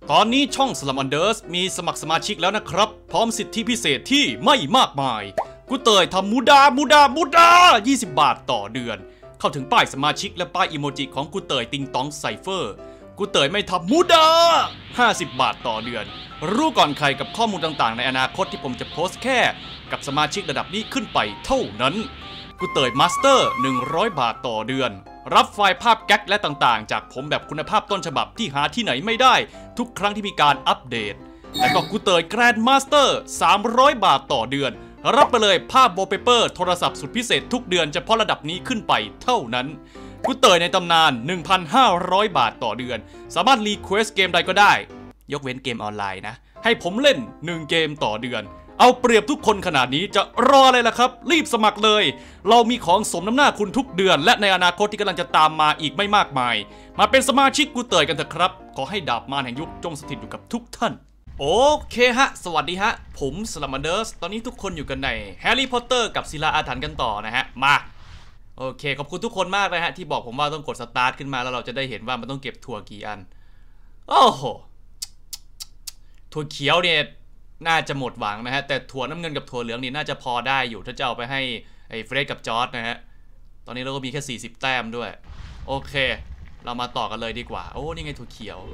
ตอนนี้ช่อง Slum Unders มีสมัครสมาชิกแล้วนะครับพร้อมสิทธิพิเศษที่ไม่มากมายกูเตยทำมูดา20 บาทต่อเดือนเข้าถึงป้ายสมาชิกและป้ายอีโมจิของกูเตยติงตองไซเฟอร์กูเตยไม่ทำมูดา50 บาทต่อเดือนรู้ก่อนใครกับข้อมูลต่างๆในอนาคตที่ผมจะโพสต์แค่กับสมาชิกระดับนี้ขึ้นไปเท่านั้นกูเตยมาสเตอร์100 บาทต่อเดือนรับไฟล์ภาพแก๊กและต่างๆจากผมแบบคุณภาพต้นฉบับที่หาที่ไหนไม่ได้ทุกครั้งที่มีการอัปเดตและก็กูเตยแกรนด์มาสเตอร์300 บาทต่อเดือนรับไปเลยภาพวอลเปเปอร์โทรศัพท์สุดพิเศษทุกเดือนเฉพาะระดับนี้ขึ้นไปเท่านั้นกูเตยในตำนาน 1,500 บาทต่อเดือนสามารถรีเควสเกมใดก็ได้ยกเว้นเกมออนไลน์นะให้ผมเล่น1เกมต่อเดือนเอาเปรียบทุกคนขนาดนี้จะรออะไรล่ะครับรีบสมัครเลยเรามีของสมน้ำหน้าคุณทุกเดือนและในอนาคตที่กำลังจะตามมาอีกไม่มากมายมาเป็นสมาชิกกูเตยกันเถอะครับขอให้ดาบมารแห่งยุคจงสถิตอยู่กับทุกท่านโอเคฮะสวัสดีฮะผมสลัมมันเดอร์สตอนนี้ทุกคนอยู่กันในแฮร์รี่พอตเตอร์กับศิลาอาถรรพ์กันต่อนะฮะมาโอเคขอบคุณทุกคนมากนะฮะที่บอกผมว่าต้องกดสตาร์ทขึ้นมาแล้วเราจะได้เห็นว่ามันต้องเก็บถั่วกี่อันโอ้โหถั่วเขียวเนี่ยน่าจะหมดหวังนะฮะแต่ถั่วน้ำเงินกับถั่วเหลืองนี่น่าจะพอได้อยู่ถ้าจะเอาไปให้ไอ้เฟรดกับจอร์จนะฮะตอนนี้เราก็มีแค่40 แต้มด้วยโอเคเรามาต่อกันเลยดีกว่าโอ้นี่ไงถั่วเขียว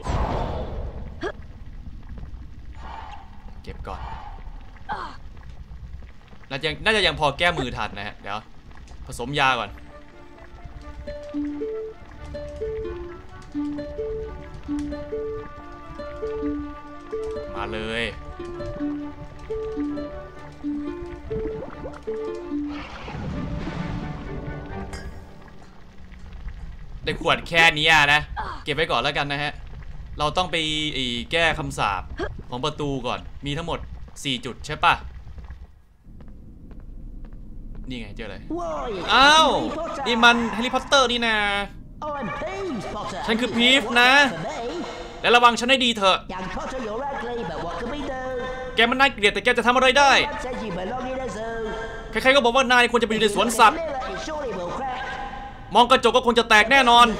เก็บก่อนน่าจะยังพอแก้มือทันนะฮะเดี๋ยวผสมยาก่อนมาเลยได้ขวดแค่นี้นะเก็บไว้ก่อนแล้วกันนะฮะเราต้องไปแก้คำสาปของประตูก่อนมีทั้งหมด4 จุดใช่ปะนี่ไงเจอเลยอ้าวนี่มันแฮร์รี่พอตเตอร์นี่นะฉันคือพีฟนะและระวังฉันให้ดีเถอะแกมันน่าเกลียดแต่แกจะทำอะไรได้ใครๆก็บอกว่านายควรจะไปอยู่ในสวนสัตว์มองกระจกก็คงจะแตกแน่นอน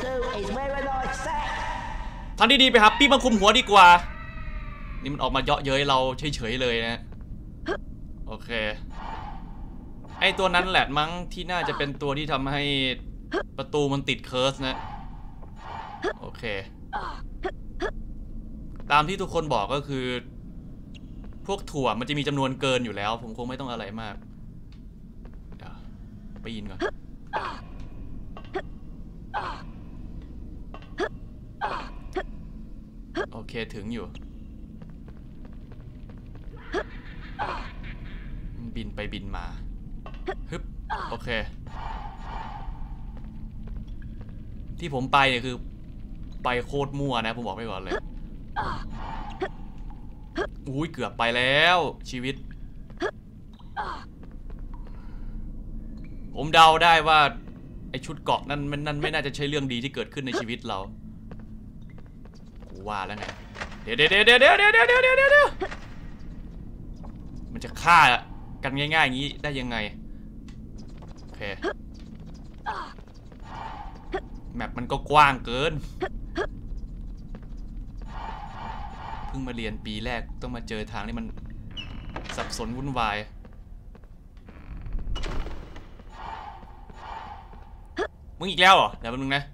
ทางดีๆไปหาปี๊บมาคุมหัวดีกว่านี่มันออกมาเยาะเย้ยเราเฉยๆเลยนะโอเคไอตัวนั้นแหละมั้งที่น่าจะเป็นตัวที่ทำให้ประตูมันติดเคิร์สนะโอเคตามที่ทุกคนบอกก็คือพวกถั่วมันจะมีจำนวนเกินอยู่แล้วผมคงไม่ต้องอะไรมากเดี๋ยวไปยินก่อนโอเคถึงอยู่บินไปบินมาฮึบโอเคที่ผมไปเนี่ยคือไปโคตรมั่วนะผมบอกไว้ก่อนเลยอุ้ยเกือบไปแล้วชีวิตผมเดาได้ว่าไอชุดเกราะนั่นไม่น่าจะใช่เรื่องดีที่เกิดขึ้นในชีวิตเราว่าแล้วไงเดี๋ยวมันจะฆ่ากันง่ายๆอย่างนี้ได้ยังไงโอเคแมปมันก็กว้างเกินเพิ่งมาเรียนปีแรกต้องมาเจอทางที่มันสับสนวุ่นวายมึงอีกแล้วเหรอเดี๋ยวแป๊บนึงนะ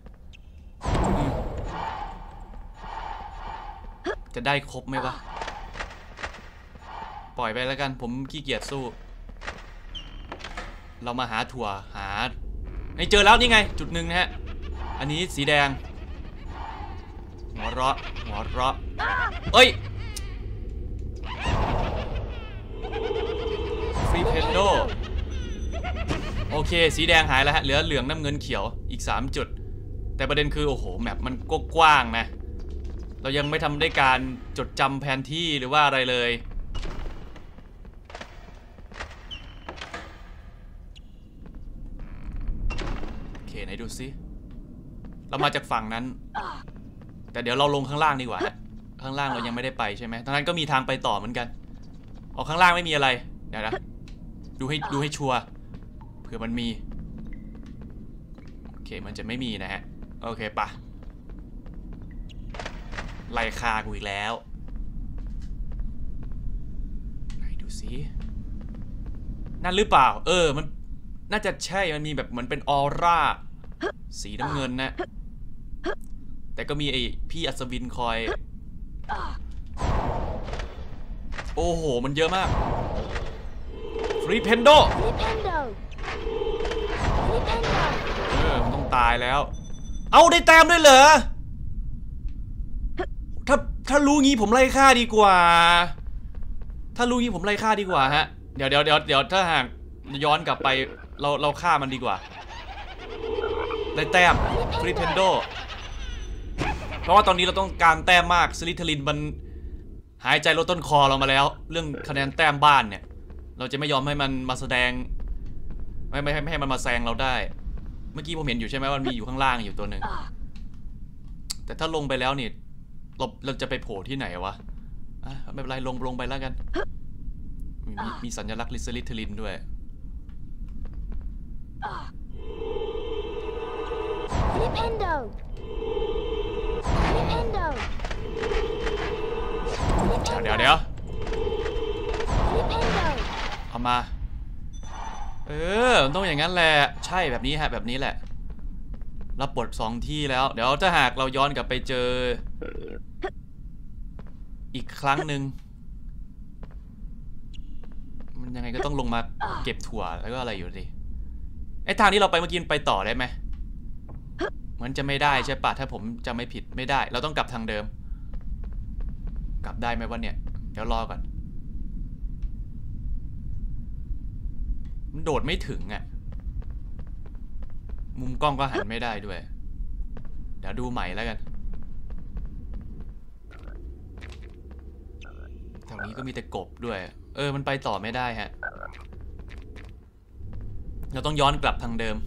จะได้ครบไหมวะปล่อยไปแล้วกันผมขี้เกียจสู้เรามาหาถั่วหาไม่เจอแล้วนี่ไงจุดหนึ่งนะฮะอันนี้สีแดงหัวเราะเอ้ยฟรีเพนโดโอเคสีแดงหายแล้วฮะเหลือเหลืองน้ำเงินเขียวอีก3 จุดแต่ประเด็นคือโอ้โหแมปมันก็กว้างนะเรายังไม่ทำได้การจดจำแผนที่หรือว่าอะไรเลยโอเคไหนดูซิเรามาจากฝั่งนั้นแต่เดี๋ยวเราลงข้างล่างดีกว่าข้างล่างเรายังไม่ได้ไปใช่ไหมทั้งนั้นก็มีทางไปต่อเหมือนกันเอาข้างล่างไม่มีอะไรเดี๋ยวนะดูให้ชัวร์เผื่อมันมีโอเคมันจะไม่มีนะฮะโอเคปะไล่ฆ่ากูอีกแล้วไหนดูสินั่นหรือเปล่ามันน่าจะใช่มันมีแบบเหมือนเป็นออร่าสีน้ำเงินนะแต่ก็มีไอพี่อัศวินคอยโอ้โหมันเยอะมากฟรีเพนโดมันต้องตายแล้วเอาได้แต้มด้วยเหรอถ้ารู้งี้ผมไล่ฆ่าดีกว่าถ้ารู้งี้ผมไล่ฆ่าดีกว่าฮะเดี๋ยวถ้าหากย้อนกลับไปเราฆ่ามันดีกว่าได้แต้มฟรีเพนโดเพราะว่าตอนนี้เราต้องการแต้มมากสลิทลินมันหายใจลดต้นคอเรามาแล้วเรื่องคะแนนแต้มบ้านเนี่ยเราจะไม่ยอมให้มันมาแสดงไม่ให้มันมาแซงเราได้เมื่อกี้ผมเห็นอยู่ใช่ไหมมันมีอยู่ข้างล่างอยู่ตัวหนึ่งแต่ถ้าลงไปแล้วนี่เราจะไปโผล่ที่ไหนวะไม่เป็นไรลงไปแล้วกันมีสัญลักษณ์ลิสลิทลินด้วยเดี๋ยวเอามามันต้องอย่างนั้นแหละใช่แบบนี้ฮะแบบนี้แหละรับบท2ที่แล้วเดี๋ยวถ้าหากเราย้อนกลับไปเจออีกครั้งหนึ่งมันยังไงก็ต้องลงมาเก็บถั่วแล้วก็อะไรอยู่ดิไอ้ทางที่เราไปเมื่อกี้ไปต่อได้ไหมเหมือนจะไม่ได้ใช่ปะถ้าผมจำไม่ผิดไม่ได้เราต้องกลับทางเดิมกลับได้ไหมวะเนี่ยเดี๋ยวรอก่อนมันโดดไม่ถึงอ่ะมุมกล้องก็หันไม่ได้ด้วยเดี๋ยวดูใหม่แล้วกันแถวนี้ก็มีแต่กบด้วยมันไปต่อไม่ได้ฮะเราต้องย้อนกลับทางเดิม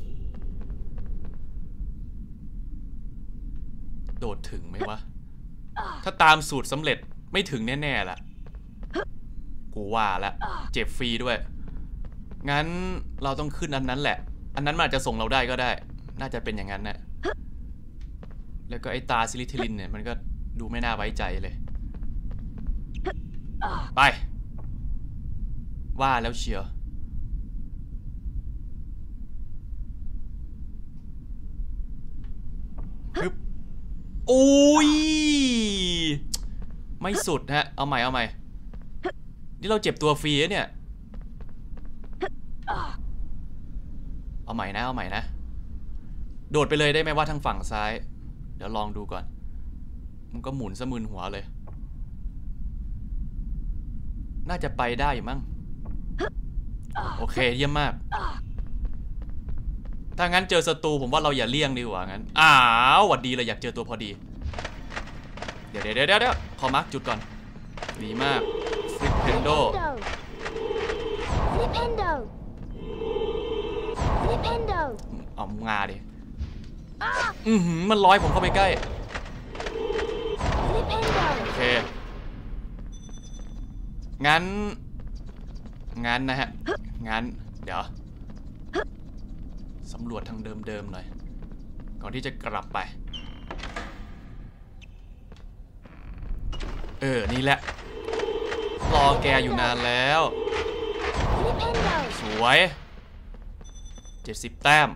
โดดถึงไหมวะถ้าตามสูตรสำเร็จไม่ถึงแน่ๆละกูว่าละเจ็บฟรีด้วยงั้นเราต้องขึ้นอันนั้นแหละอันนั้นมันอาจจะส่งเราได้ก็ได้น่าจะเป็นอย่างนั้นนะแล้วก็ไอ้ตาซิลิทิลินเนี่ยมันก็ดูไม่น่าไว้ใจเลยไปว่าแล้วเชียวฮึบโอ้ยไม่สุดฮะเอาใหม่นี่เราเจ็บตัวฟรีเนี่ยเอาใหม่นะโดดไปเลยได้ไหมว่าทางฝั่งซ้ายเดี๋ยวลองดูก่อนมันก็หมุนซะมึนหัวเลยน่าจะไปได้อยู่มั้งโอเคเยี่ยมมากถ้างั้นเจอศัตรูผมว่าเราอย่าเลี่ยงดีกว่างั้นหวัดดีเลยอยากเจอตัวพอดีเดี๋ยวขอมาร์กจุดก่อนดีมากฟลิปเพนโดเอางาดิมันร้อยผมเข้าไปใกล้โอเคงั้นนะฮะงั้นเดี๋ยวสำรวจทางเดิมหน่อยก่อนที่จะกลับไปนี่แหละรอแกอยู่นานแล้วสวย70 แต้ม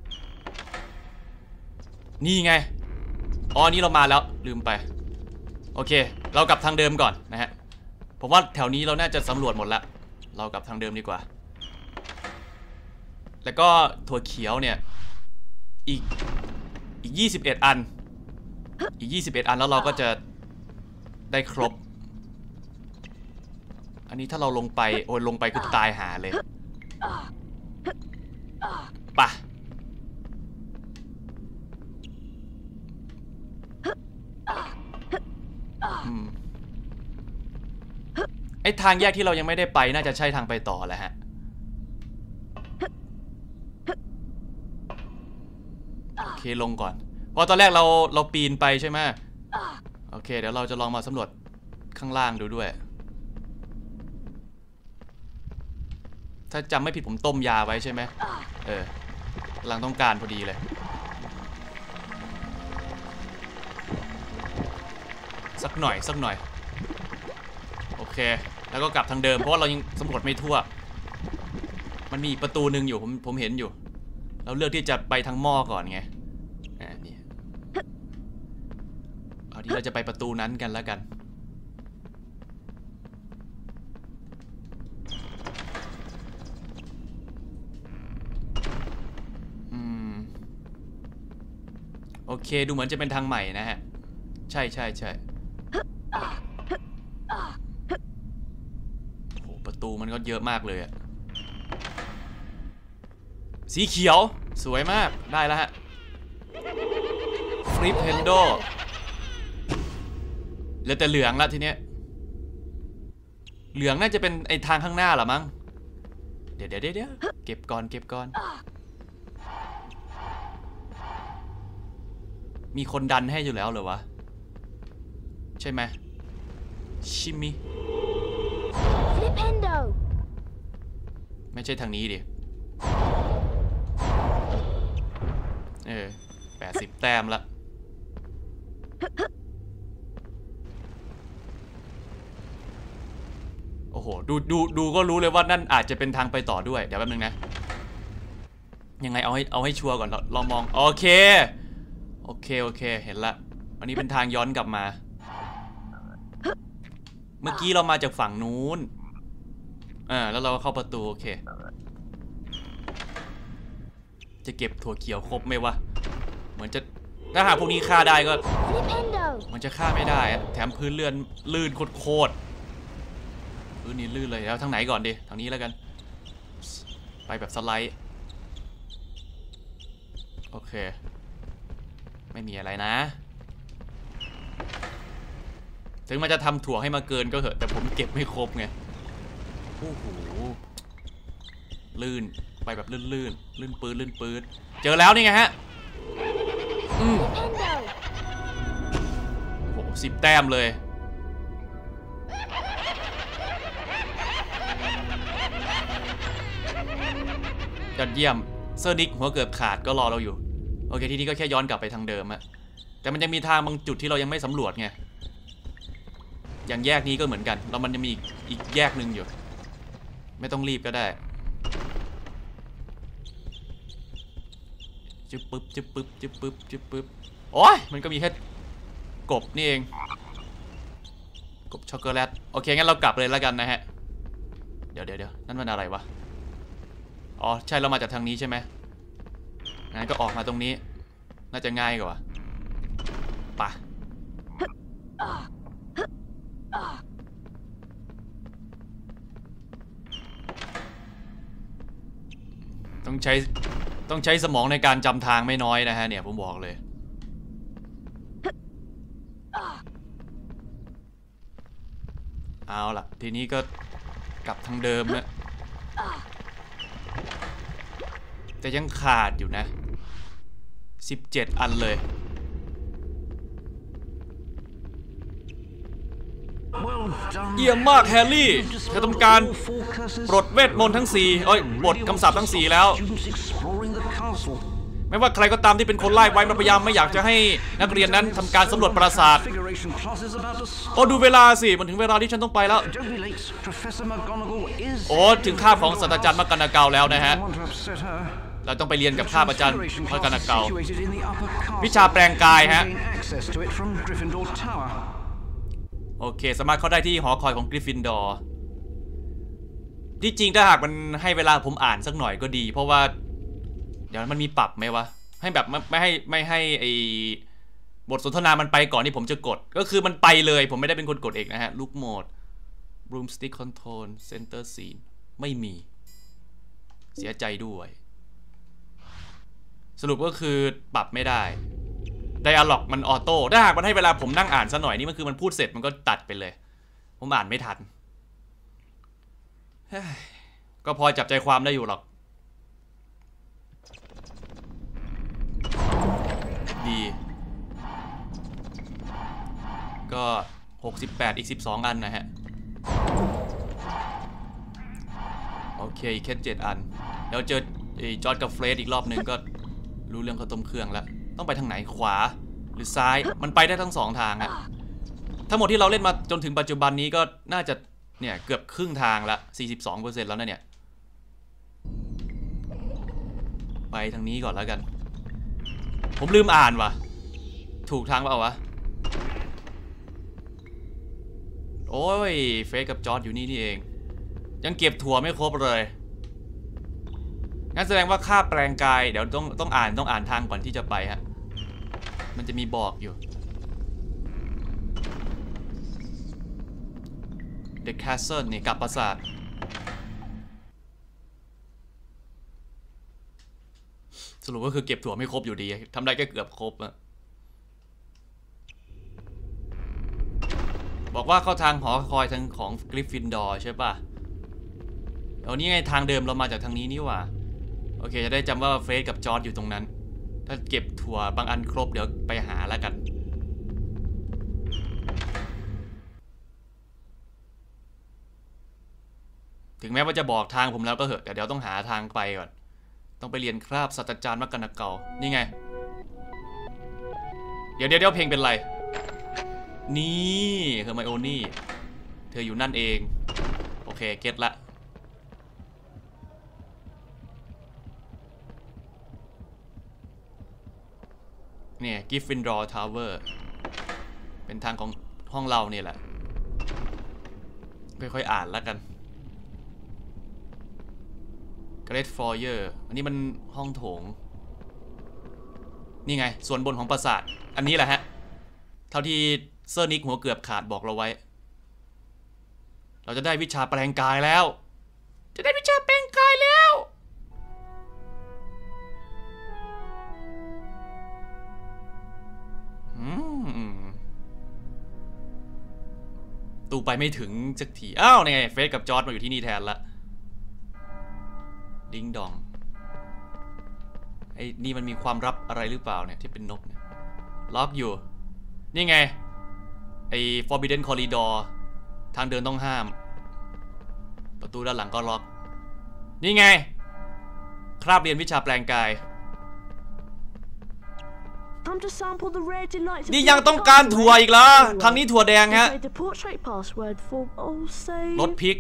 นี่ไงนี่เรามาแล้วลืมไปโอเคเรากลับทางเดิมก่อนนะฮะผมว่าแถวนี้เราน่าจะสำรวจหมดแล้วเรากลับทางเดิมดีกว่าแล้วก็ถั่วเขียวเนี่ยอีก21 อันอีก21 อันแล้วเราก็จะได้ครบอันนี้ถ้าเราลงไปลงไปคือตายหาเลยปะไอ้ทางแยกที่เรายังไม่ได้ไปน่าจะใช่ทางไปต่อแหละฮะโอเคลงก่อนเพราะตอนแรกเราปีนไปใช่ไหมโอเคเดี๋ยวเราจะลองมาสำรวจข้างล่างดูด้วยถ้าจำไม่ผิดผมต้มยาไว้ใช่ไหมกำลังต้องการพอดีเลยสักหน่อยโอเคแล้วก็กลับทางเดิมเพราะว่าเรายังสำรวจไม่ทั่วมันมีประตูหนึ่งอยู่ผมเห็นอยู่เราเลือกที่จะไปทางหม้อก่อนไงนี่เอาที่เราจะไปประตูนั้นกันแล้วกันโอเคดูเหมือนจะเป็นทางใหม่นะฮะใช่โอ้ประตูมันก็เยอะมากเลยอะสีเขียวสวยมากได้แล้วฮะฟลิปเฮนโดเหลือแต่เหลืองละทีเนี้ยเหลืองน่าจะเป็นไอทางข้างหน้าหรอมั้งเดี๋ยวเก็บก่อนมีคนดันให้อยู่แล้วเหรอวะใช่ไหมชิมิไม่ใช่ทางนี้ดิ80 แต้มละโอ้โหดูก็รู้เลยว่านั่นอาจจะเป็นทางไปต่อด้วยเดี๋ยวแป๊บนึงนะยังไงเอาให้ชัวร์ก่อนลองมองโอเคเห็นละอันนี้เป็นทางย้อนกลับมาเมื่อกี้เรามาจากฝั่งนู้นแล้วเราก็เข้าประตูโอเคจะเก็บถั่วเขียวครบไหมวะเหมือนจะถ้าหากพวกนี้ฆ่าได้ก็มันจะฆ่าไม่ได้แถมพื้นลื่นโคตรพื้นนี้ลื่นเลยแล้วทางไหนก่อนดิทางนี้แล้วกันไปแบบสไลด์โอเคไม่มีอะไรนะถึงมันจะทำถั่วให้มาเกินก็เถอะแต่ผมเก็บไม่ครบไงโอ้โหลื่นไปแบบลื่นปืนเจอแล้วนี่ไงฮะโอ้โห10 แต้มเลยยอดเยี่ยมเซอร์ดิกหัวเกือบขาดก็รอเราอยู่โอเคทีนี้ก็แค่ย้อนกลับไปทางเดิมอะแต่มันจะมีทางบางจุดที่เรายังไม่สำรวจไงอย่างแยกนี้ก็เหมือนกันแล้วมันจะมีอีกแยกหนึ่งอยู่ไม่ต้องรีบก็ได้จึ๊บปึ๊บโอ้ยมันก็มีแค่กบนี่เองกบช็อกโกแลตโอเคงั้นเรากลับเลยแล้วกันนะฮะเดี๋ยวนั่นมันอะไรวะอ๋อใช่เรามาจากทางนี้ใช่ไหมงั้นก็ออกมาตรงนี้น่าจะง่ายกว่าไปต้องใช้สมองในการจำทางไม่น้อยนะฮะเนี่ยผมบอกเลยเอาล่ะทีนี้ก็กลับทางเดิมนะแต่ยังขาดอยู่นะ17 อันเลยเยี่ยมมากแฮร์รี่เธอทำการปลดเวทมนต์ทั้ง4ปลดคำสาปทั้ง4แล้วไม่ว่าใครก็ตามที่เป็นคนไล่ไว้พยายามไม่อยากจะให้นักเรียนนั้นทำการสำรวจปราสาทโอ้ดูเวลาสิมันถึงเวลาที่ฉันต้องไปแล้วโอ้ถึงคาบของศาสตราจารย์มักกะนาเกาแล้วนะฮะเราต้องไปเรียนกับข้าอาจารย์มักกะนาเกาวิชาแปลงกายฮะโอเคสามารถเข้าได้ที่หอคอยของกริฟฟินดอร์ที่จริงถ้าหากมันให้เวลาผมอ่านสักหน่อยก็ดีเพราะว่าเดี๋ยวมันมีปรับไหมวะให้แบบไม่ให้ไอบทสนทนามันไปก่อนที่ผมจะกดก็คือมันไปเลยผมไม่ได้เป็นคนกดเองนะฮะลูกโหมด broomstick control center scene ไม่มีเสียใจด้วยสรุปก็คือปรับไม่ได้Dialog มันออโต้ถ้าหากมันให้เวลาผมนั่งอ่านซะหน่อยนี่มันคือมันพูดเสร็จมันก็ตัดไปเลยผมอ่านไม่ทันก็พอจับใจความได้อยู่หรอกดีก็68อีก12 อันนะฮะโอเคแค่7 อันแล้วเจอจอร์จกับเฟรดอีกรอบหนึ่งก็รู้เรื่องข้าวต้มเครื่องแล้วต้องไปทางไหนขวาหรือซ้ายมันไปได้ทั้ง2 ทางอะทั้งหมดที่เราเล่นมาจนถึงปัจจุบันนี้ก็น่าจะเนี่ยเกือบครึ่งทางละ 42% แล้วนะเนี่ยไปทางนี้ก่อนแล้วกันผมลืมอ่านว่ะถูกทางเปล่าวะโอ้ยเฟซกับจอร์จอยู่นี่นี่เองยังเก็บถั่วไม่ครบเลยงั้นแสดงว่าค่าแปลงกายเดี๋ยวต้องอ่านทางก่อนที่จะไปฮะมันจะมีบอกอยู่ The Castle นี่กับปราสาทสรุปก็คือเก็บถั่วไม่ครบอยู่ดีทำได้แค่เกือบครบอะบอกว่าเข้าทางหอคอยทางของกริฟฟินดอร์ใช่ป่ะเอานี่ไงทางเดิมเรามาจากทางนี้นี่หว่าโอเคจะได้จำว่าเฟสกับจอร์จอยู่ตรงนั้นถ้าเก็บถั่วบางอันครบเดี๋ยวไปหาแล้วกันถึงแม้ว่าจะบอกทางผมแล้วก็เหอะแต่เดี๋ยวต้องหาทางไปก่อนต้องไปเรียนคราบศาสตราจารย์มักกะนาเกานี่ไงเดี๋ยวเพลงเป็นไรนี่เฮอร์ไมโอนี่เธออยู่นั่นเองโอเคเก็ตละเนี่ยกิฟฟินดอร์ทาวเวอร์เป็นทางของห้องเราเนี่ยแหละค่อยๆอ่านแล้วกันเกรทฟอร์เยอร์อันนี้มันห้องโถงนี่ไงส่วนบนของปราสาทอันนี้แหละฮะเท่าที่เซอร์นิกหัวเกือบขาดบอกเราไว้เราจะได้วิชาแปลงกายแล้วจะได้วิชาแปลงกายแล้วตูไปไม่ถึงสักทีอ้าวนี่ไงเฟสกับจอร์จมาอยู่ที่นี่แทนละดิงดองไอ้นี่มันมีความลับอะไรหรือเปล่าเนี่ยที่เป็นนกเนี่ยล็อกอยู่นี่ไงไอ้ Forbidden Corridor ทางเดินต้องห้ามประตูด้านหลังก็ล็อกนี่ไงคราบเรียนวิชาแปลงกายนี่ยังต้องการถั่วอีกเหรอครั้งนี้ถั่วแดงฮะรสพริก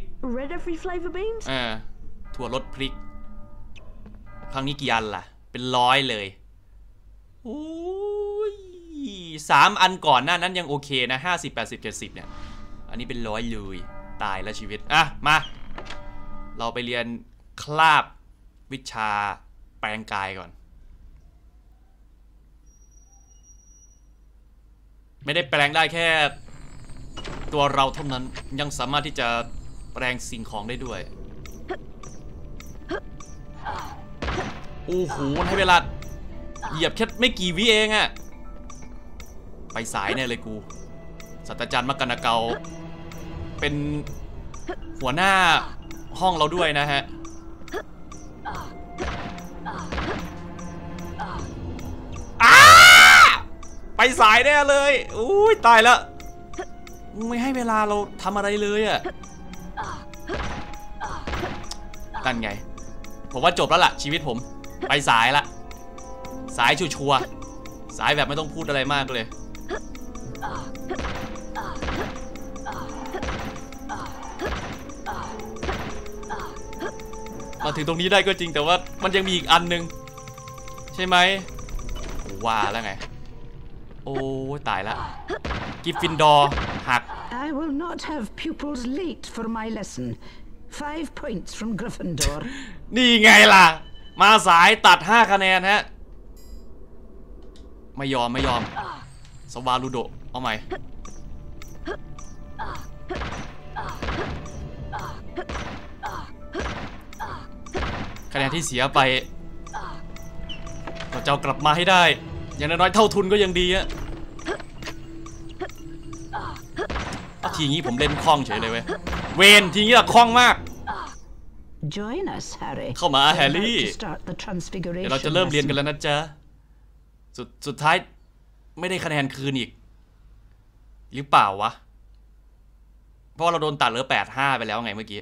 ถั่วรสพริกครั้งนี้กี่อันล่ะเป็น100เลยโอ้ย3 อันก่อนหน้านั้นยังโอเคนะ50 80 70เนี่ยอันนี้เป็น100เลยตายแล้วชีวิตอ่ะมาเราไปเรียนคราบวิชาแปลงกายก่อนไม่ได้แปลงได้แค่ตัวเราเท่านั้นยังสามารถที่จะแปลงสิ่งของได้ด้วยโอ้โหให้เวลาเหยียบแค่ไม่กี่วิเองอะไปสายเนี่ยเลยกูศาสตราจารย์มักกะนาเกาเป็นหัวหน้าห้องเราด้วยนะฮะไปสายแน่เลยอุ้ยตายแล้วไม่ให้เวลาเราทำอะไรเลยอะนั่นไงผมว่าจบแล้วล่ะชีวิตผมไปสายละสายชัวร์สายแบบไม่ต้องพูดอะไรมากเลยมาถึงตรงนี้ได้ก็จริงแต่ว่ามันยังมีอีกอันนึงใช่ไหมว่าแล้วไงโอ้ตายละกิฟฟินดอร์หัก I will not have pupils late for my lesson 5 points from Gryffindor นี่ไงล่ะมาสายตัด5 คะแนนฮะไม่ยอมสวาลูโดเอาใหม่คะแนนที่เสียไปเราจะเอากลับมาให้ได้อย่างน้อยๆเท่าทุนก็ยังดีอะทีงี้ผมเล่นคล่องเฉยเลยเว้ยเวนทีงี้ละคล่องมากเข้ามาแฮร์รี่เดี๋ยวเราจะเริ่มเรียนกันแล้วนะจ๊ะสุดท้ายไม่ได้คะแนนคืนอีกหรือเปล่าวะเพราะเราโดนตัดเหลือ85ไปแล้วไงเมื่อกี้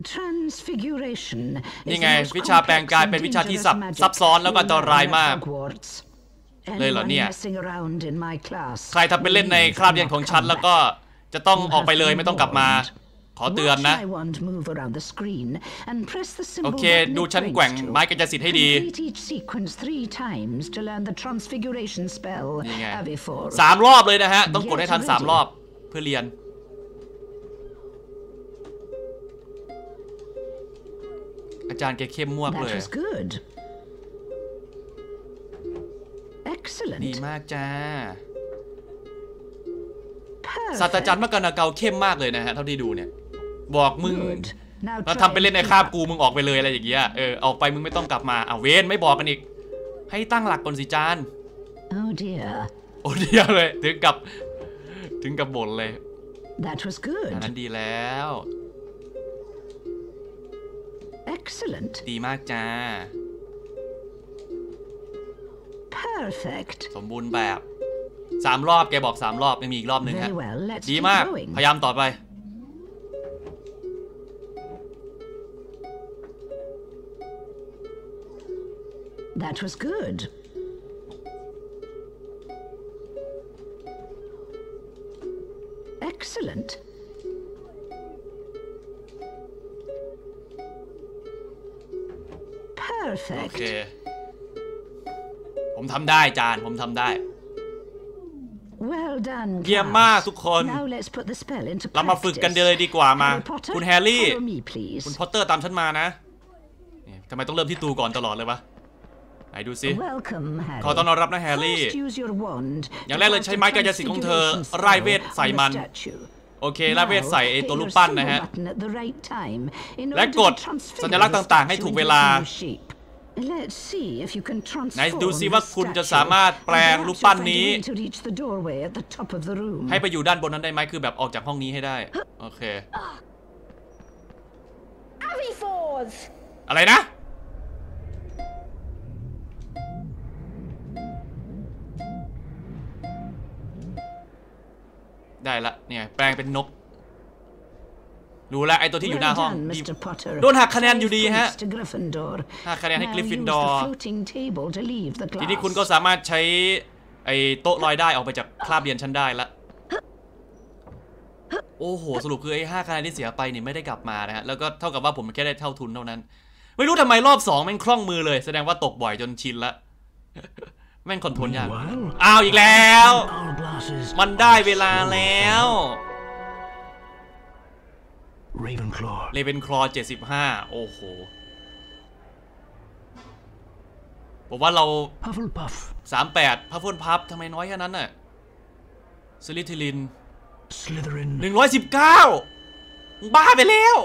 นี่ไงวิชาแปลงกายเป็นวิชาที่ซับซ้อนแล้วก็อันตรายมากเลยเหรอเนี่ยใครทำเป็นเล่นในคราบเรียนของฉันแล้วก็จะต้องออกไปเลยไม่ต้องกลับมาขอเตือนนะโอเคดูฉันแกว่งไม้กระจายสิทธิ์ให้ดีนี่ไง3 รอบเลยนะฮะต้องกดให้ทัน3 รอบเพื่อเรียนอาจารย์แกเข้มมวกเลยดีมากจ้าศาสตราจารย์มะกานาเกาเข้มมากเลยนะฮะเท่าที่ดูเนี่ยบอกมึงมาทำไปเล่นในคาบกูมึงออกไปเลยอะไรอย่างเงี้ยออกไปมึงไม่ต้องกลับมาเวนไม่บอกกันอีกให้ตั้งหลักก่อนสิจานโอ้เดียเลยถึงกับบ่นเลยนั้นดีแล้วดีมากจ้าสมบูรณ์แบบ3 รอบแกบอก3 รอบไม่มีอีกรอบหนึ่งฮะดีมากพยายามต่อไป That was good. Excellent. Perfect. โอเคผมทำได้จานผมทำได้ Well done. เยี่ยมมากทุกคนเรามาฝึกกันเลยดีกว่ามาคุณแฮร์รี่คุณพอตเตอร์ตามฉันมานะทำไมต้องเริ่มที่ตูก่อนตลอดเลยวะไหนดูสิขอต้อนรับนะแฮร์รี่อย่างแรกเลยใช้ไม้กายสิทธิ์ของเธอไล่เวทใส่มันโอเคไล่เวทใส่ไอตัวรูปปั้นนะฮะและกดสัญลักษณ์ต่างๆให้ถูกเวลาไหนดูซิว่าคุณจะสามารถแปลงรูปปั้นนี้ให้ไปอยู่ด้านบนนั้นได้ไหมคือแบบออกจากห้องนี้ให้ได้โอเคอะไรนะได้ละเนี่ยแปลงเป็นนกรู้แล้วไอตัวที่อยู่หน้าห้องโดนหักคะแนนอยู่ดีฮะหักคะแนนให้กริฟฟินดอร์ทีนี้คุณก็สามารถใช้ไอโต๊ะลอยได้ออกไปจากคราบเรียนชั้นได้ละโอ้โหสรุปคือไอ5 คะแนนที่เสียไปนี่ไม่ได้กลับมานะฮะแล้วก็เท่ากับว่าผมแค่ได้เท่าทุนเท่านั้นไม่รู้ทำไมรอบ2แม่งคล่องมือเลยแสดงว่าตกบ่อยจนชินละแม่งคอนโทรลยากอ้าวอีกแล้วมันได้เวลาแล้วเลเวนคลอ75โอ้โหผมว่าเรา38พัฟเฟิลพัฟทำไมน้อยแค่นั้นน่ะสลิธีริน119บ้าไปแล้ว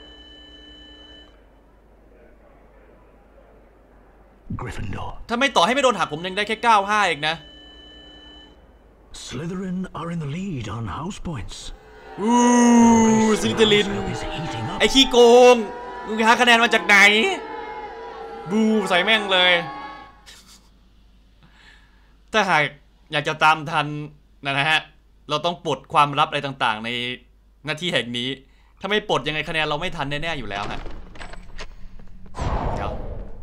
ถ้าไม่ต่อให้ไม่โดนหักผมยังได้แค่95เองนะ Slytherin are in the lead on house points สลิธีรินไอ้ขี้โกงมึงหาคะแนนมาจากไหนบูใส่แม่งเลยถ้าหากอยากจะตามทันนะฮะเราต้องปลดความลับอะไรต่างๆในหน้าที่แห่งนี้ถ้าไม่ปลดยังไงคะแนนเราไม่ทันแน่ๆอยู่แล้วฮะเดี๋ยว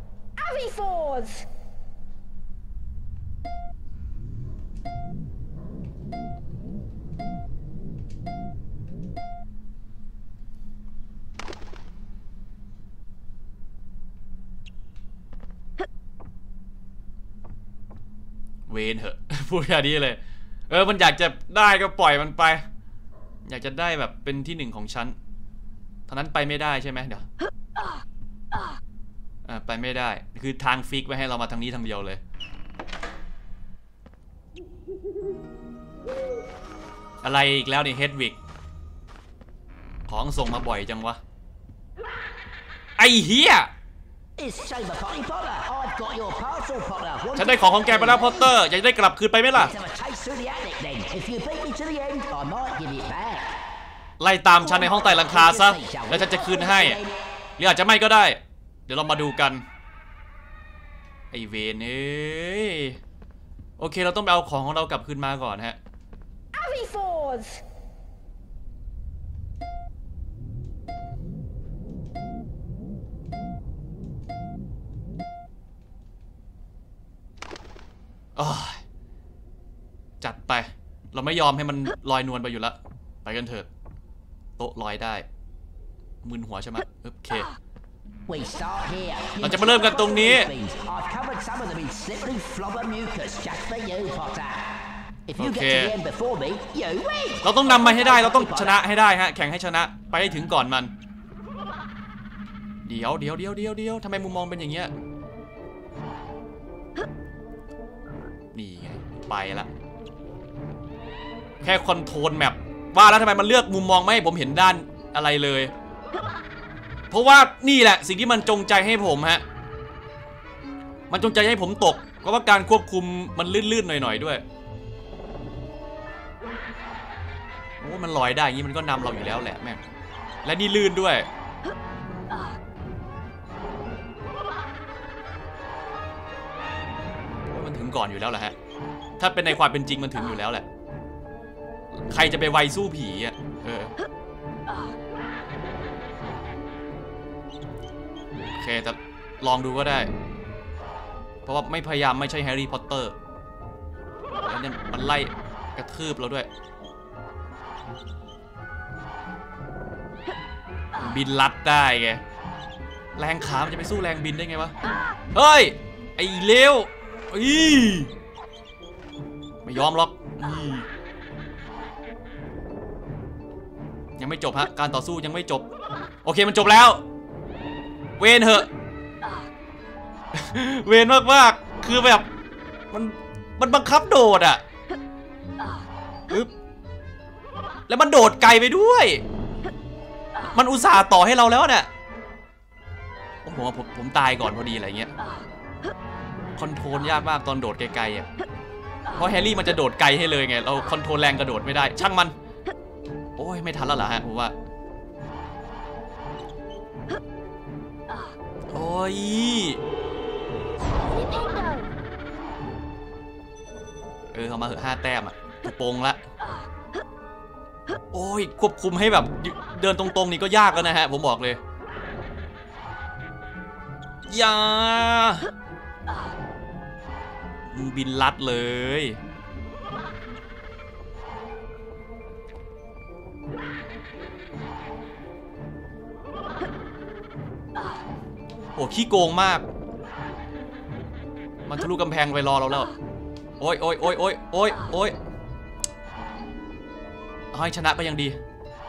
เวนเหอะพูดอย่างนี้เลยมันอยากจะได้ก็ปล่อยมันไปอยากจะได้แบบเป็นที่1ของฉันเท่านั้นไปไม่ได้ใช่ไหมเดี๋ยวไปไม่ได้คือทางฟิกไว้ให้เรามาทางนี้ทางเดียวเลยอะไรอีกแล้วนี่เฮดวิกของส่งมาบ่อยจังวะไอ้เหี้ยฉันได้ของแกไปแล้วพอตเตอร์อยากได้กลับคืนไปไหมล่ะไล่ตามฉันในห้องใต้หลังคาซะแล้วฉันจะคืนให้หรืออาจจะไม่ก็ได้เดี๋ยวเรามาดูกันไอเวนโอเคเราต้องไปเอาของเรากลับคืนมาก่อนฮะจัดไปเราไม่ยอมให้มันลอยนวลไปอยู่แล้วไปกันเถิดโต๊ะลอยได้มึนหัวใช่ไหมโอเคเราจะมาเริ่มกันตรงนี้โอเคเราต้องนำมาให้ได้เราต้องชนะให้ได้ฮะแข่งให้ชนะไปให้ถึงก่อนมันเดี๋ยวทำไมมุมมองเป็นอย่างเงี้ยนี่ไงไปละแค่คอนโทรลแมปว่าแล้วทำไมมันเลือกมุมมองไม่ให้ผมเห็นด้านอะไรเลยเพราะว่านี่แหละสิ่งที่มันจงใจให้ผมฮะมันจงใจให้ผมตกเพราะว่าการควบคุมมันลื่นๆหน่อยๆด้วยโอ้มันลอยได้อย่างนี้มันก็นำเราอยู่แล้วแหละแม่งและนี่ลื่นด้วยมันถึงก่อนอยู่แล้วแหละฮะถ้าเป็นในความเป็นจริงมันถึงอยู่แล้วแหละใครจะไปไวสู้ผีอ่ะโอเคแต่ลองดูก็ได้เพราะว่าไม่พยายามไม่ใช่แฮร์รี่พอตเตอร์แล้วเนี่ยมันไล่กระทืบเราด้วยบินลัดได้ไงแรงขามันจะไปสู้แรงบินได้ไงวะเฮ้ยไอ้เลวไม่ยอมหรอกยังไม่จบฮะการต่อสู้ยังไม่จบโอเคมันจบแล้วเวนเหอะเวนมากๆคือแบบมันบังคับโดดอ่ะแล้วมันโดดไกลไปด้วยมันอุตส่าห์ต่อให้เราแล้วเนี่ยโอ้โหผมตายก่อนพอดีอะไรเงี้ยคอนโทรลยากมากตอนโดดไกลๆอ่ะเพราะแฮร์รี่มันจะโดดไกลให้เลยไงเราคอนโทรลแรงกระโดดไม่ได้ช่างมันโอ้ยไม่ทันแล้วเหรอฮะผมว่าโอ้ยเอามาเหอะ5 แต้มอ่ะโป่งละโอ้ยควบคุมให้แบบเดินตรงๆนี่ก็ยากแล้วนะฮะผมบอกเลยอย่าบินลัดเลยโอ้ขี้โกงมากมันทะลุกำแพงไปรอเราแล้วโอ้ยเอาให้ชนะก็ยังดี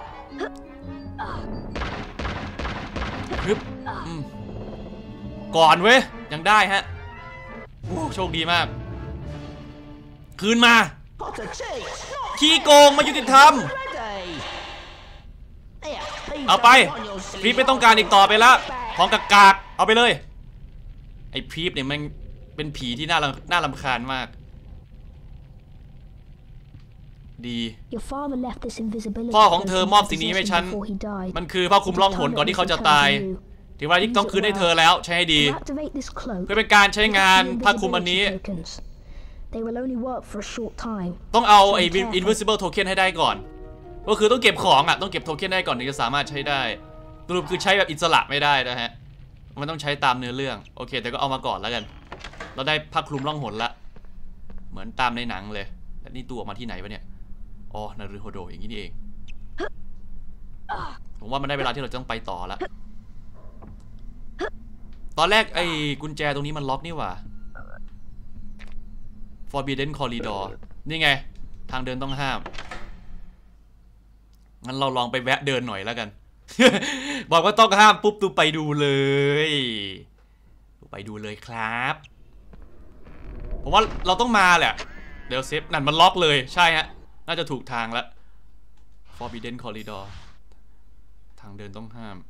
ก่อนเว้ยยังได้ฮะโอ้โชคดีมากคืนมาขี้โกงมายุติธรรมเอาไปพีฟไม่ต้องการอีกต่อไปแล้วของกากๆเอาไปเลยไอ้พีฟเนี่ยมันเป็นผีที่น่ารำคาญมากดีพ่อของเธอมอบสิ่งนี้ให้ฉันมันคือผ้าคลุมล่องหนก่อนที่เขาจะตายถึงเวลาที่ต้องคืนให้เธอแล้วใช้ให้ดีเพื่อเป็นการใช้งานผ้าคลุมอันนี้ต้องเอาไอ้ invisible token ให้ได้ก่อนก็คือต้องเก็บของอ่ะต้องเก็บโทเค็นได้ก่อนถึงจะสามารถใช้ได้สรุปคือใช้แบบอิสระไม่ได้นะฮะมันต้องใช้ตามเนื้อเรื่องโอเคแต่ก็เอามาก่อนแล้วกันเราได้ผ้าคลุมล่องหนละเหมือนตามในหนังเลยแต่นี่ตัวออกมาที่ไหนวะเนี่ยอ๋อนารูโฮโดอย่างนี้นี่เองผมว่ามันได้เวลาที่เราต้องไปต่อแล้วตอนแรกไอ้กุญแจตรงนี้มันล็อกนี่หว่า Forbidden Corridor นี่ไงทางเดินต้องห้ามงั้นเราลองไปแวะเดินหน่อยแล้วกัน บอกว่าต้องห้ามปุ๊บตูไปดูเลยครับผมว่าเราต้องมาแหละเดี๋ยวเซฟนั่นมันล็อกเลยใช่ฮะน่าจะถูกทางแล้ว Forbidden Corridor ทางเดินต้องห้าม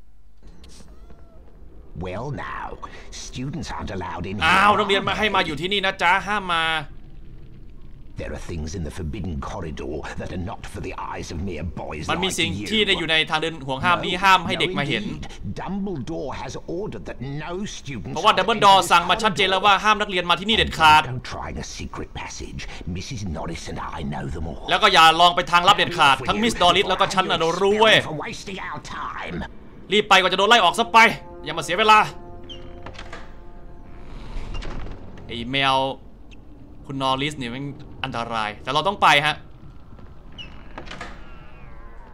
Well now, students aren't allowed in here. อ้าวนักเรียนมาให้มาอยู่ที่นี่นะจ๊ะห้ามมา There are things in the forbidden corridor that are not for the eyes of mere boys มันมี like สิ่ง you. ที่อยู่ในทางเดินห่วงห้ามนี้ห้ามให้เด็กมาเห็น Dumbledore has ordered that no students. เพราะว่าดัมเบิลดอร์สั่งมาชัดเจนแล้วว่าห้ามนักเรียนมาที่นี่เด็ดขาด Don't try a secret passage. Mrs. Norris and I know them all. แล้วก็อย่าลองไปทางลับเด็ดขาดทั้งมิสดอริสแล้วก็ฉันน่ะรู้เว้ยรีบไปก่อนจะโดนไล่ออกซะไปอย่ามาเสียเวลาไอ้แมวคุณนอริสเนี่ยมันอันตรายแต่เราต้องไปฮะ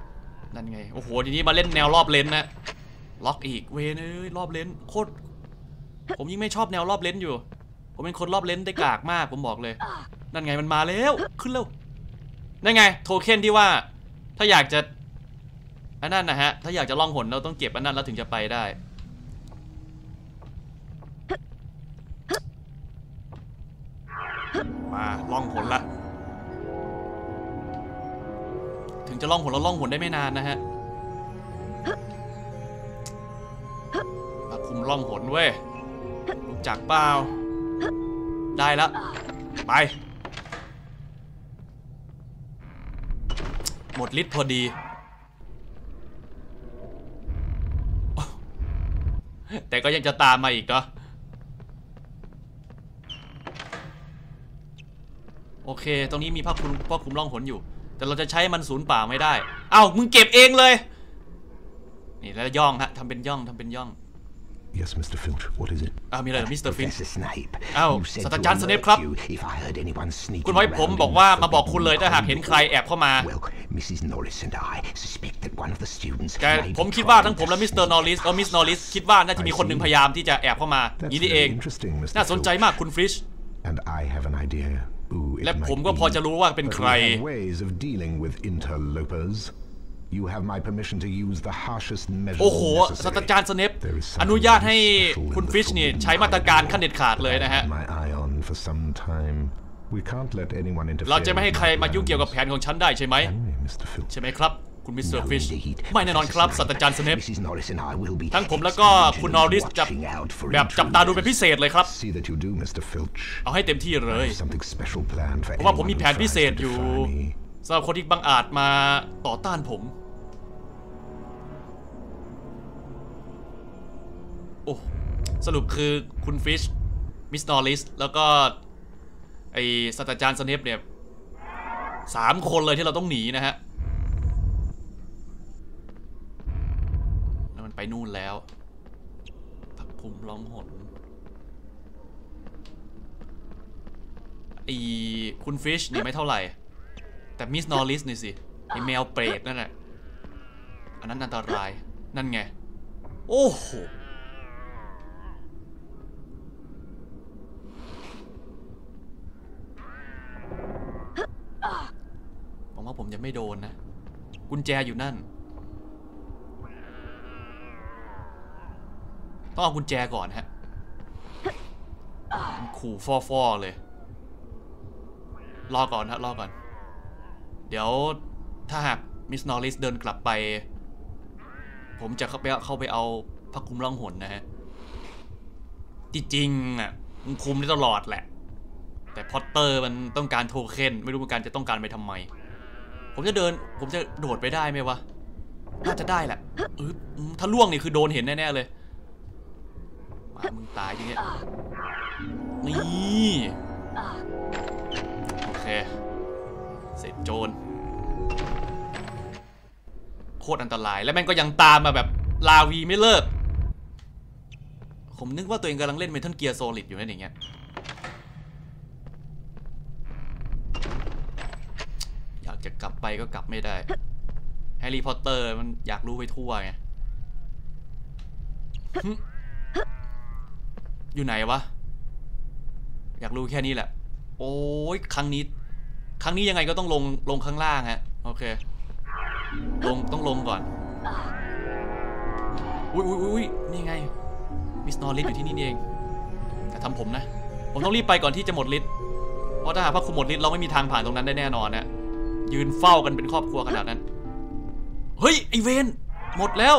นั่นไงโอ้โหทีนี้มาเล่นแนวรอบเลนนะล็อกอีกเวนรอบเลนโคตรผมยิ่งไม่ชอบแนวรอบเลนอยู่ผมเป็นคนรอบเลนได้กากมากผมบอกเลยนั่นไงมันมาแล้วขึ้นแล้วนั่นไงโทเค็นที่ว่าถ้าอยากจะอันนั้นนะฮะถ้าอยากจะล่องหนเราต้องเก็บอันนั้นแล้วถึงจะไปได้มาล่องหนละถึงจะล่องหนเราล่องหนได้ไม่นานนะฮะมาคุมล่องหนเว้ยรู้จักเปล่าได้แล้วไปหมดฤทธิ์พอดีแต่ก็ยังจะตามมาอีกเนาะโอเคตรงนี้มีพ่อคุมล่องหนอยู่แต่เราจะใช้มันศูนย์เปล่าไม่ได้เอ้ามึงเก็บเองเลยนี่แล้วย่องฮะทำเป็นย่อง Yes, Mr. Filch. What is it? มีอะไรมิสเตอร์ฟินช์ Snape. ศาสตราจารย์สเนปครับคุณไว้ผมบอกว่ามาบอกคุณเลยถ้าหากเห็นใครแอบเข้ามาผมคิดว่าทั้งผมและมิสเตอร์นอริสมิสนอริสคิดว่าน่าจะมีคนหนึ่งพยายามที่จะแอบเข้ามานี่เองน่าสนใจมากคุณฟิชและผมก็พอจะรู้ว่าเป็นใครโอ้โหศาสตราจารย์สเนปอนุญาตให้คุณฟิชนี่ใช้มาตรการขั้นเด็ดขาดเลยนะฮะเราจะไม่ให้ใครมายุ่งเกี่ยวกับแผนของฉันได้ใช่ไหมครับคุณมิสเตอร์ฟิชไม่แน่นอนครับศาสตราจารย์สเนปทั้งผมแล้วก็คุณนอริสจะแบบจับตาดูเป็นพิเศษเลยครับเอาให้เต็มที่เลยเพราะว่าผมมีแผนพิเศษอยู่สำหรับคนที่บังอาจมาต่อต้านผมโอ้สรุปคือคุณฟิชมิสนอริสแล้วก็ไอศาสตราจารย์สเนปเนี่ย3 คนเลยที่เราต้องหนีนะฮะแล้วมันไปนู่นแล้วพักภูมิล่องหนไอคุณฟิชนี่ไม่เท่าไหร่แต่มิสนอริสนี่สิไอแมวเปรตนั่นแหละอันนั้นอันตรายนั่นไงโอ้โหผมว่าผมจะไม่โดนนะกุญแจอยู่นั่นต้องเอากุญแจก่อนฮะขู่ฟอเลยรอก่อนฮะรอก่อนเดี๋ยวถ้าหากมิสนอริสเดินกลับไปผมจะเข้าไปเอาพักคุมล่องหนนะฮะจริงๆอ่ะมันคุมได้ตลอดแหละแต่พอตเตอร์มันต้องการโทเค็นไม่รู้เหมือนกันจะต้องการไปทำไมผมจะโดดไปได้ไหมวะน่าจะได้แหละถ้าล่วงนี่คือโดนเห็นแน่ๆเลยมามึงตายทีเนี้ยนี่โอเคเสร็จโจรโคตรอันตรายและแม่งก็ยังตามมาแบบลาวีไม่เลิกผมนึกว่าตัวเองกำลังเล่นเมทัลเกียร์โซลิดอยู่นั่นอย่างเงี้ยอยากจะกลับไปก็กลับไม่ได้แฮร์รี่พอตเตอร์มันอยากรู้ไปทั่วไงอยู่ไหนวะอยากรู้แค่นี้แหละโอ้ยครั้งนี้ยังไงก็ต้องลงข้างล่างฮะโอเคต้องลงก่อนอุ้ยนี่ไงมิสนอริสอยู่ที่นี่เองแต่ทำผมนะผมต้องรีบไปก่อนที่จะหมดฤทธิ์เพราะถ้าหากว่าคุมหมดฤทธิ์เราไม่มีทางผ่านตรงนั้นได้แน่นอนนะยืนเฝ้ากันเป็นครอบครัวขนาดนั้นเฮ้ยไอเวนหมดแล้ว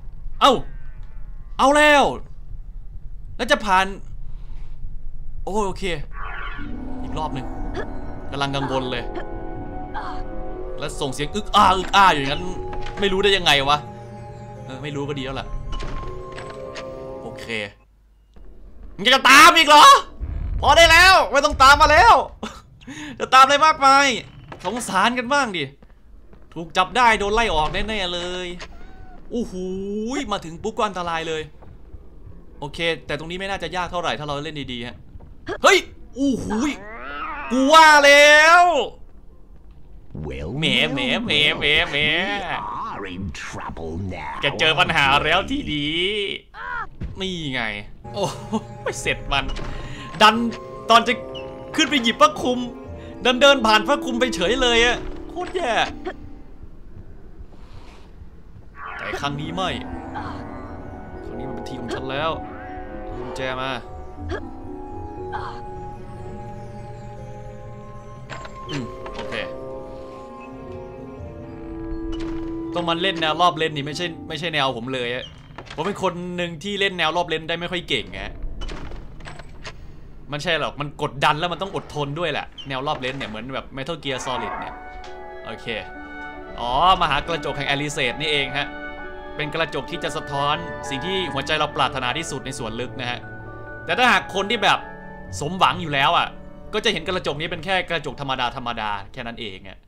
เอาแล้วแล้วจะผ่านโอเคอีกรอบหนึ่งกำลังกังวลเลยแล้วส่งเสียงอึกอ้าอยู่อย่างนั้นไม่รู้ได้ยังไงวะไม่รู้ก็ดีแล้วล่ะโอเคมึงจะตามอีกเหรอพอได้แล้วไม่ต้องตามมาแล้วจะตามอะไรมากมายสงสารกันบ้างดิถูกจับได้โดนไล่ออกแน่ๆเลยโอ้โหมาถึงปุ๊บก็อันตรายเลยโอเคแต่ตรงนี้ไม่น่าจะยากเท่าไหร่ถ้าเราเล่นดีๆฮะเฮ้ยโอ้โหกูว่าแล้วแหม in trouble now. แกเจอปัญหาแล้วที่ดีนี่ไงโอ้ไม่เสร็จมันดันตอนจะขึ้นไปหยิบพระคุมเดินผ่านพระคุมไปเฉยเลยอะโคตรแย่แต่ครั้งนี้ไม่ครั้งนี้มันเป็นทีของฉันแล้วกุญแจมาโอเคต้องมาเล่นแนวรอบเลนนี่ไม่ใช่แนวผมเลยอะผมเป็นคนหนึ่งที่เล่นแนวรอบเลนได้ไม่ค่อยเก่งไงมันใช่หรอกมันกดดันแล้วมันต้องอดทนด้วยแหละแนวรอบเลนเนี่ยเหมือนแบบ Metal Gear Solid เนี่ยโอเคอ๋อมหากระจกแห่งแอลิเซตนี่เองฮะเป็นกระจกที่จะสะท้อนสิ่งที่หัวใจเราปรารถนาที่สุดในส่วนลึกนะฮะแต่ถ้าหากคนที่แบบสมหวังอยู่แล้วอ่ะก็จะเห็นกระจกนี้เป็นแค่กระจกธรรมดาแค่นั้นเองอ่ะ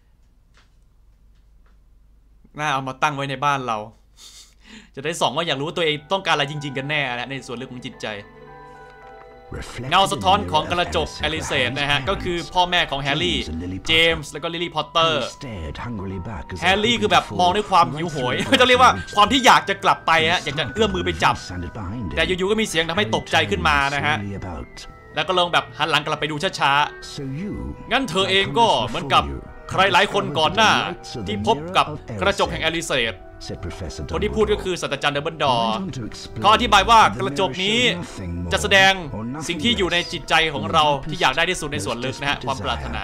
น่าเอามาตั้งไว้ในบ้านเราจะได้ส่องว่าอยากรู้ว่าตัวเองต้องการอะไรจริงๆกันแน่นะในส่วนลึกของจิตใจเงาสะท้อนของกระจกแอลิเซตนะฮะก็คือพ่อแม่ของแฮร์รี่เจมส์แล้วก็ลิลลี่พอตเตอร์แฮร์รี่คือแบบมองด้วยความหิวโหยจะเรียกว่าความที่อยากจะกลับไปฮะอยากจะเอื้อมมือไปจับแต่อยู่ๆก็มีเสียงทำให้ตกใจขึ้นมานะฮะแล้วก็ลองแบบหันหลังกลับไปดูช้าๆงั้นเธอเองก็เหมือนกับใครหลายคนก่อนหน้าที่พบกับกระจกแห่งแอลิเซตคนที่พูดก็คือศาสตราจารย์ดัมเบิลดอร์เขาอธิบายว่ากระจกนี้จะแสดงสิ่งที่อยู่ในจิตใจของเราที่อยากได้ที่สุดในส่วนลึกนะฮะความปรารถนา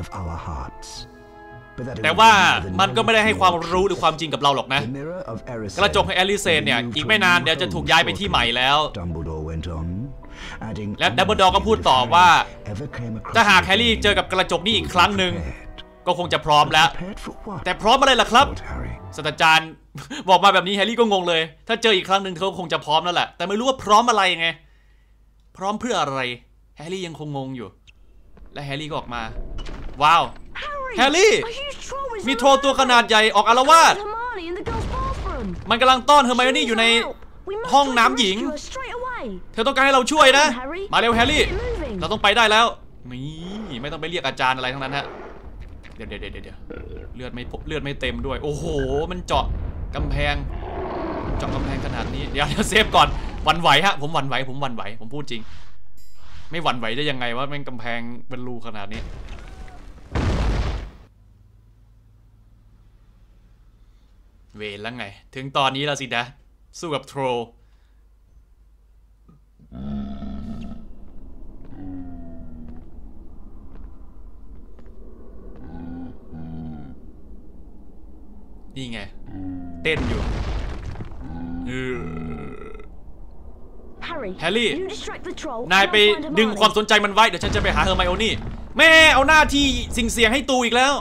แต่ว่ามันก็ไม่ได้ให้ความรู้หรือความจริงกับเราหรอกนะกระจกแห่งแอลิเซตเนี่ยอีกไม่นานเดี๋ยวจะถูกย้ายไปที่ใหม่แล้วและดัมเบิลดอร์ก็พูดต่อว่าถ้าหากแฮร์รี่เจอกับกระจกนี้อีกครั้งหนึ่งก็คงจะพร้อมแล้วแต่พร้อมอะไรล่ะครับศาสตราจารย์บอกมาแบบนี้แฮร์รี่ก็งงเลยถ้าเจออีกครั้งหนึ่งเขาคงจะพร้อมแล้วแหละแต่ไม่รู้ว่าพร้อมอะไรไงพร้อมเพื่ออะไรแฮร์รี่ยังคงงงอยู่และแฮร์รี่ก็ออกมาว้าวแฮร์รี่มีโทรตัวขนาดใหญ่ออกอาละวาดมันกำลังต้อนเฮอร์ไมโอนี่อยู่ในห้องน้ำหญิงเธอต้องการให้เราช่วยนะมาเร็วแฮร์รี่เราต้องไปได้แล้วไม่ต้องไปเรียกอาจารย์อะไรทั้งนั้นฮะเดี๋ยวเลือดไม่เต็มด้วยโอ้โหมันเจาะกำแพงขนาดนี้เดี๋ยวเซฟก่อนหวั่นไหวฮะผมหวั่นไหวผมพูดจริงไม่หวั่นไหวได้ยังไงว่าแม่งกำแพงเป็นรูขนาดนี้เวรแล้วไงถึงตอนนี้แล้วสินะสู้กับโทรนี่ไงเต้นอยู่แฮร์รี่นายไปดึงความสนใจมันไว้เดี๋ยวฉันจะไปหาเฮอร์ไมโอนี่แม่เอาหน้าที่สิ่งเสียงให้ตูอีกแล้ว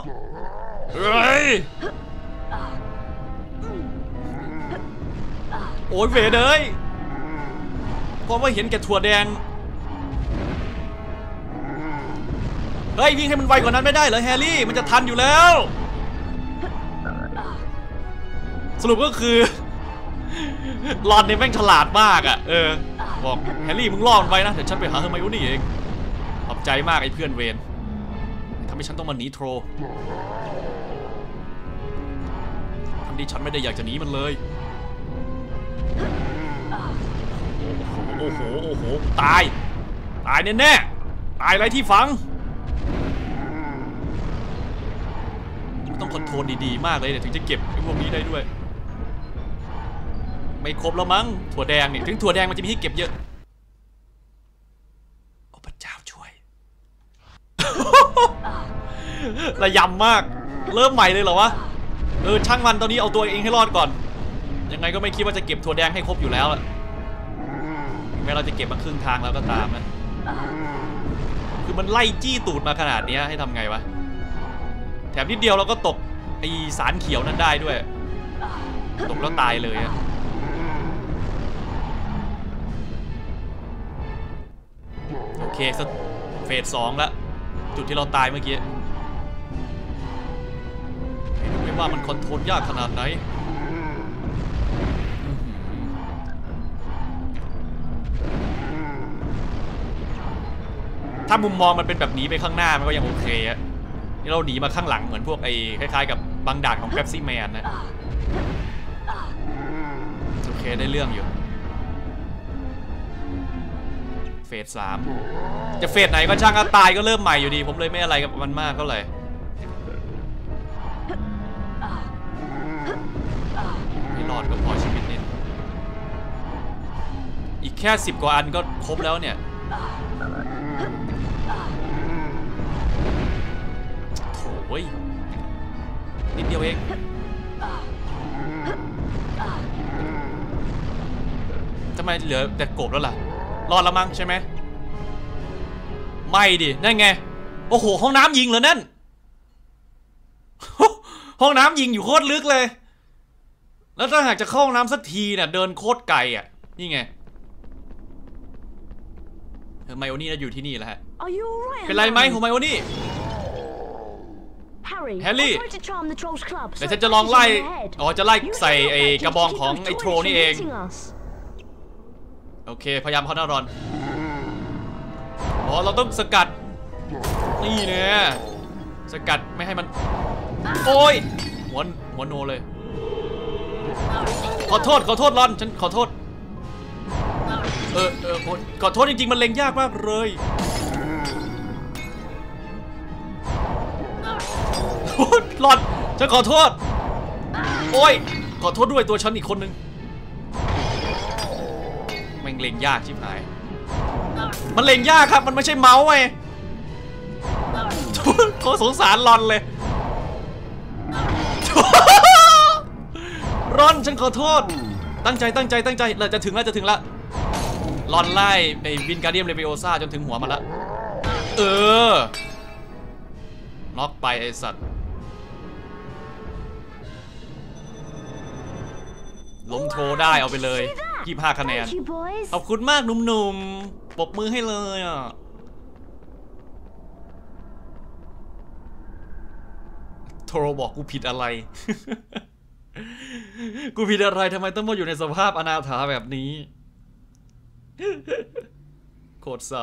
โอ้ยเวเดยเพราะว่าเห็นแก่ถั่วแดงเฮ้ยวิ่งให้มันไวกว่านั้นไม่ได้เหรอแฮร์รี่มันจะทันอยู่แล้วสรุปก็คือรอนเนี่ยแม่งฉลาดมากอ่ะบอกแฮร์รี่มึงล่อมันไว้นะเดี๋ยวฉันไปหาเฮอร์ไมโอนี่เองขอบใจมากไอ้เพื่อนเวนทำให้ฉันต้องมาหนีโทรทั้งที่ฉันไม่ได้อยากจะหนีมันเลยโอ้โหตายแน่ตายไรที่ฝังต้องคอนโทรลดีๆมากเลยถึงจะเก็บไอ้พวกนี้ได้ด้วยไม่ครบแล้วมั้งถั่วแดงเนี่ยถึงถั่วแดงมันจะมีที่เก็บเยอะโอ้พระเจ้าช่วย ระยำมากเริ่มใหม่เลยเหรอวะช่างมันตอนนี้เอาตัวเองให้รอดก่อนยังไงก็ไม่คิดว่าจะเก็บถั่วแดงให้ครบอยู่แล้วแม้เราจะเก็บมาครึ่งทางแล้วก็ตามนะคือมันไล่จี้ตูดมาขนาดนี้ให้ทำไงวะแถมนิดเดียวเราก็ตกไอสารเขียวนั้นได้ด้วยตกแล้วตายเลยอะโอเคเฟส 2แล้วจุดที่เราตายเมื่อกี้ไม่ว่ามันคอนโทรลยากขนาดไหนถ้ามุมมองมันเป็นแบบนี้ไปข้างหน้ามันก็ยังโอเคอะนี่เราหนีมาข้างหลังเหมือนพวกไอ้คล้ายๆกับบางด่านของแป๊บซี่แมนนะโอเคได้เรื่องอยู่เฟส 3จะเฟสไหนก็ช่างก็ตายก็เริ่มใหม่อยู่ดีผมเลยไม่อะไรกับมันมากเท่าไหร่ไม่รอดก็พอชีวิตนิดอีกแค่10 กว่าอันก็ครบแล้วเนี่ยโถ่นิดเดียวเองทำไมเหลือแต่กบแล้วล่ะรอดแล้วมั้งใช่ไหมไม่ดินั่นไงโอ้โหห้องน้ำยิงเหรอนั่น ห้องน้ำยิงอยู่โคตรลึกเลยแล้วถ้าหากจะเข้าห้องน้ำสักทีเนี่ยเดินโคตรไกลอ่ะนี่ไงเฮอร์ไมโอนี่น่าอยู่ที่นี่แล้วฮะเป็นไรไหมเฮอร์ไมโอนี่แฮร์รี่เดี๋ยวฉันจะลองไล่อ๋อจะไล่ใส่ไอ้กระบองของไอ้โทรนี่เองโอเคพยายามเข้าหน้ารอนอ๋อเราต้องสกัดนี่เนี่ยสกัดไม่ให้มันโอ้ยหัวโนเลยขอโทษรอนฉันขอโทษขอโทษจริงๆมันเล็งยากมากเลยรอนฉันขอโทษโอ้ยขอโทษด้วยตัวฉันอีกคนนึงมันเล็งยากชิบหายมันเล็งยากครับมันไม่ใช่เมาส์ไงโคตรสงสารรอนเลยรอนฉันขอโทษตั้งใจเราจะถึงแล้วรอนไล่ไอ้วินการเดียมเลเวโอซ่าจนถึงหัวมันละน็อกไปไอ้สัตว์ล้มโทรได้เอาไปเลย25 คะแนนขอบคุณมากหนุ่มๆปรบมือให้เลยอ่ะโทรบอกกูผิดอะไร กูผิดอะไรทำไมต้องมาอยู่ในสภาพอนาถาแบบนี้โคตรเศร้า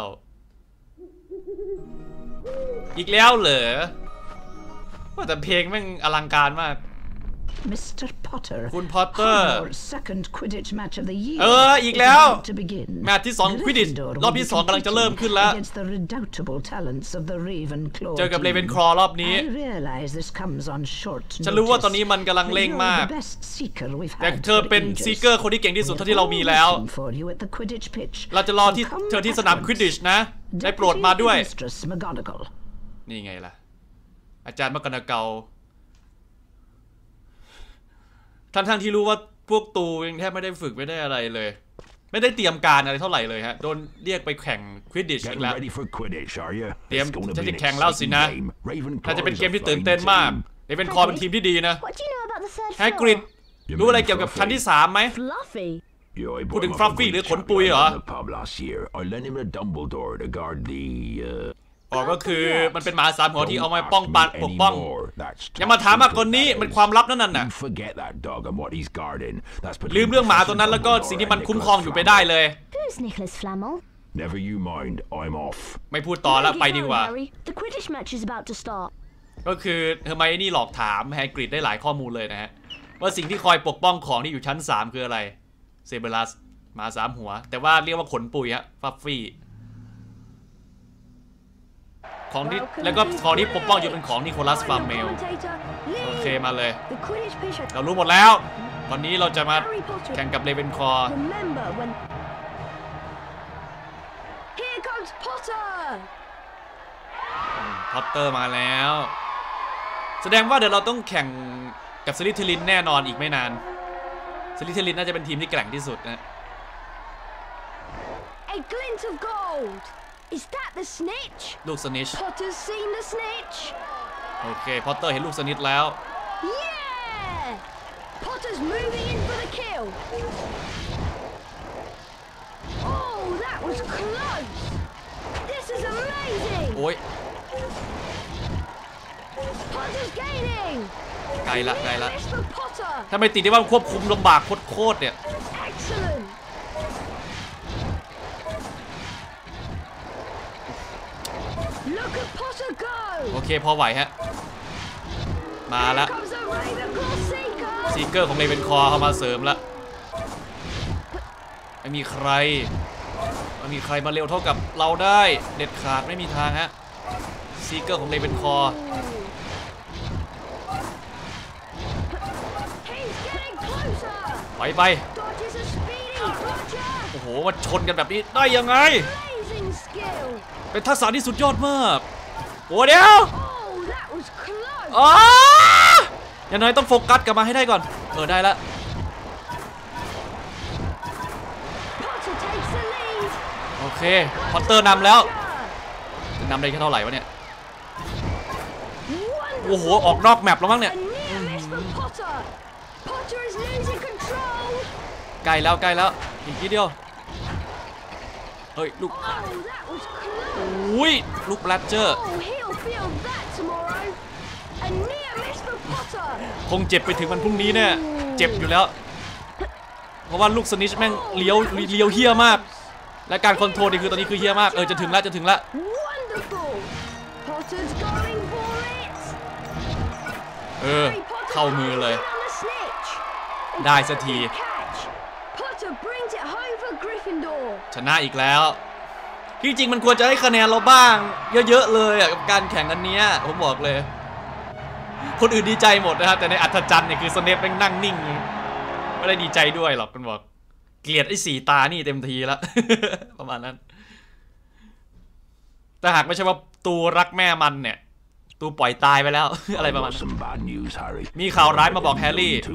อีกแล้วเหรอว่าแต่เพลงแม่งอลังการมาก Mr. Potter คุณพอตเตอร์ second Quidditch match of the year อีกแล้วแมตช์ที่2 Quidditch รอบที่2กำลังจะเริ่มขึ้นแล้วเจอกับเลเวนคลอรอบนี้ฉันรู้ว่าตอนนี้มันกำลังเร่งมากแต่เธอเป็นซีเกอร์คนที่เก่งที่สุดเท่าที่เรามีแล้วเราจะรอที่เธอที่สนาม Quidditch นะได้โปรดมาด้วยนี่ไงล่ะอาจารย์มักกะนาเกาทั้งที่รู้ว่าพวกตูยังแทบไม่ได้ฝึกไม่ได้อะไรเลยไม่ได้เตรียมการอะไรเท่าไหร่เลยฮะโดนเรียกไปแข่ง Quidditch อีกแล้วเตรียมจะแข่งแล้วสินะน่าจะเป็นเกมที่ตื่นเต้นมากเป็นคอเป็นทีมที่ดีนะแฮกริดรู้อะไรเกี่ยวกับชั้นที่3ไหมพูดถึงฟลัฟฟี่หรือขนปุยเหรอก็คือมันเป็นหมา3 หัวที่เอามาปกป้องอย่ามาถามมากกว่านี้มันความลับนั่นน่ะลืมเรื่องหมาตัวนั้นแล้วก็สิ่งที่มันคุ้มครองอยู่ไปได้เลยไม่พูดต่อแล้วไปดีกว่าก็คือเฮอร์ไมโอนี่หลอกถามแฮกริดได้หลายข้อมูลเลยนะฮะว่าสิ่งที่คอยปกป้องของที่อยู่ชั้น3คืออะไรเซเบรัสหมา3 หัวแต่ว่าเรียกว่าขนปุยฮะฟัฟฟี่ของที่แล้วก็ของที่ปกป้องอยู่เป็นของนิโคลัสฟาร์เมลโอเคมาเลยเรารู้หมดแล้วตอนนี้เราจะมาแข่งกับเลเวนคลอร์พอตเตอร์มาแล้วแสดงว่าเดี๋ยวเราต้องแข่งกับสลิธีรินแน่นอนอีกไม่นานสลิธีรินน่าจะเป็นทีมที่แกร่งที่สุดนะ Is that the snitch? ลูกสนิช Potter's seen the snitch. โอเคพอตเตอร์เห็นลูกสนิชแล้ว Yeah! Potter's moving in for the kill. Oh, that was close. This is amazing. โอ้ย Potter's gaining. ไกลละถ้าไม่ติดได้ว่าควบคุมลำบากโคตรเนี่ย Excellent. โอเคพอไหวฮะมาแล้วซีเกอร์ของเลเวนคอร์เข้ามาเสริมแล้วไม่มีใครมาเร็วเท่ากับเราได้เด็ดขาดไม่มีทางฮะซีเกอร์ของเลเวนคอร์ไปโอ้โหมาชนกันแบบนี้ได้ยังไงเป็นทักษะที่สุดยอดมากโอ้เดี๋ยวอ๋อยังไงต้องโฟกัสกลับมาให้ได้ก่อนได้แล้วโอเคพอตเตอร์นำแล้วนำได้แค่เท่าไหร่วะเนี่ยโอ้โหออกนอกแมปแล้วมั้งเนี่ยใกล้แล้วอีกนิดเดียวเฮ้ยลูกอุ้ยลูกแบลเจอร์คงเจ็บไปถึงวันพรุ่งนี้เนี่ยเจ็บอยู่แล้วเพราะว่าลูกสนิชแม่งเลี้ยวเฮี้ยมากและการคอนโทรลนี่คือตอนนี้คือเฮี้ยมากจะถึงแล้วเข้ามือเลยได้สักทีชนะอีกแล้วที่จริงมันควรจะให้คะแนนเราบ้างเยอะๆเลยกับการแข่งอันนี้ผมบอกเลยคนอื่นดีใจหมดนะครับแต่ในอัศจรรย์เนี่ยคือสเนปนั่งนิ่งไม่ได้ดีใจด้วยหรอกมันบอกเกลียดไอ้4 ตานี่เต็มทีแล้ว ประมาณนั้นแต่หากไม่ใช่ว่าตูรักแม่มันเนี่ยตูปล่อยตายไปแล้ว อะไรประมาณนั้นมีข่าวร้ายมาบอกแฮร์รี่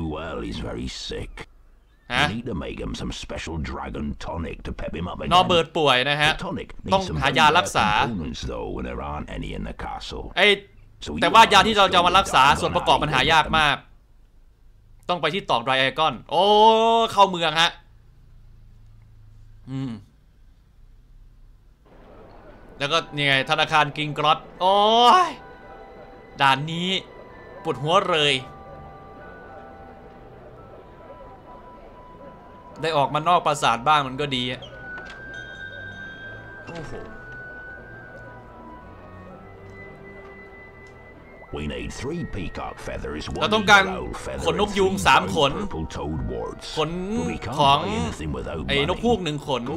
นอเบิร์ดป่วยนะฮะต้องหายารักษาแต่ว่ายาที่เราจะมารักษาส่วนประกอบมันหายากมากต้องไปที่ตอกไดรไอคอนโอ้เข้าเมืองฮะแล้วก็นี่ไงธนาคารกิงกรอตโอ้ยด่านนี้ปวดหัวเลยได้ออกมานอกปราสาทบ้างมันก็ดีโอ้โหเราต้องการขนนกยูง3 ขนขนของไอ้นกฮูก1 ขน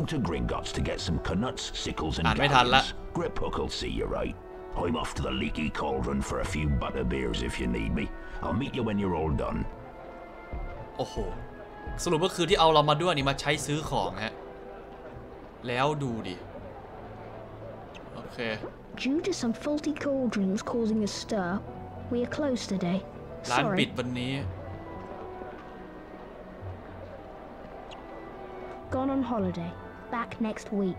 อ่านไม่ทันละ I'm off to the leaky cauldron for a few butterbeers if you need me. I'll meet you when you're all done. โอ้โหสรุปก็คือที่เอาเรามาด้วยนี่มาใช้ซื้อของฮะแล้วดูดิโอเค Due to some faulty cauldrons causing a stir, we are closed today. ร้านปิดวันนี้ Gone on holiday. Back next week.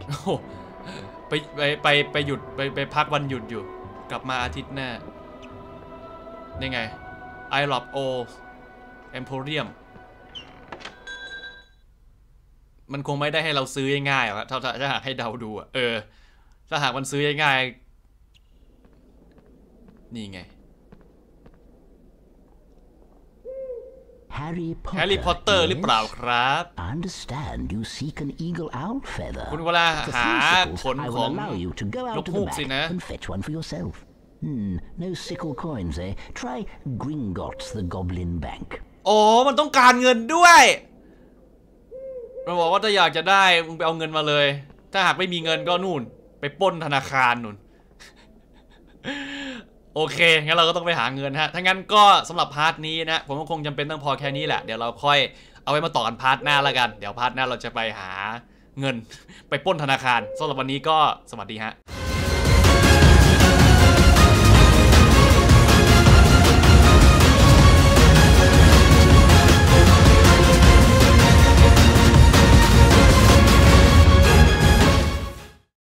ไปหยุดไปพักวันหยุดอยู่กลับมาอาทิตย์หน้านี่ไง I love O Emporium มันคงไม่ได้ให้เราซื้อง่ายๆหรอกถ้าหากให้เดาดูถ้าหากมันซื้อง่ายๆนี่ไง Harry Potter หรือเปล่าครับคุณเวลาหาขนของนกฮูกสินะ No sickle coins, eh? Try Gringotts the Goblin Bank. อ๋อมันต้องการเงินด้วยมันบอกว่าถ้าอยากจะได้มึงไปเอาเงินมาเลยถ้าหากไม่มีเงินก็นู่นไปปล้นธนาคารนู่น โอเคงั้นเราก็ต้องไปหาเงินฮะถ้างั้นก็สำหรับพาร์ทนี้นะผมก็คงจำเป็นต้องพอแค่นี้แหละเดี๋ยวเราค่อยเอาไว้มาต่อกันพาร์ทหน้าแล้วกันเดี๋ยวพาร์ทหน้าเราจะไปหาเงินไปปล้นธนาคารสำหรับวันนี้ก็สวัสดีฮะ